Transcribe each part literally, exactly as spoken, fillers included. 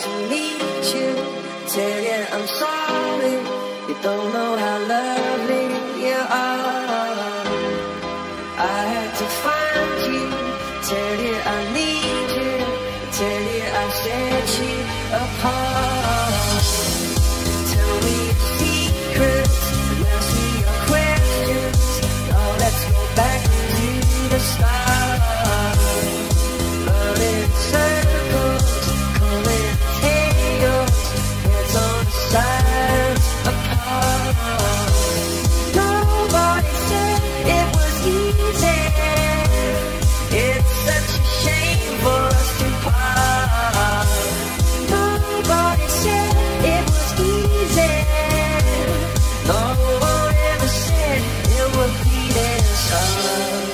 to meet you, tell you I'm sorry. You don't know how lovely you are. I had to find you, tell you I need you, tell you I set you apart. Tell me your secrets, ask me your questions. Now let's go back to the start. Running circles, calling tails, heads on sides apart. Nobody said it was easy. It's such a shame for us to part. Nobody said it was easy. No one ever said it would be this hard.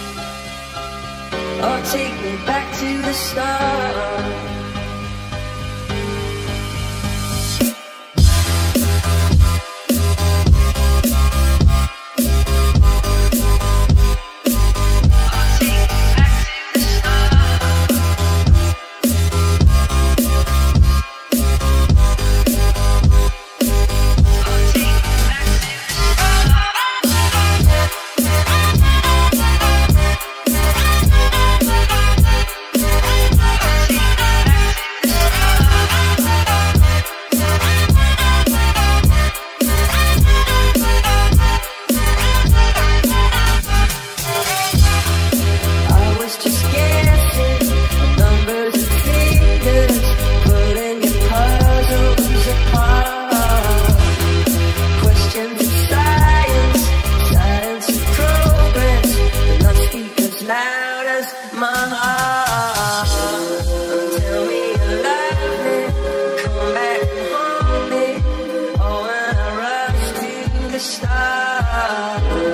Oh, take me back to the start. Stop.